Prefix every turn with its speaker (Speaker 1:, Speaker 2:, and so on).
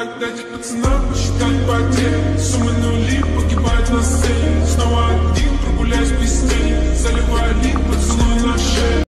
Speaker 1: Как дать пацанам посчитать потери. Суммы нули погибают на сцене. Снова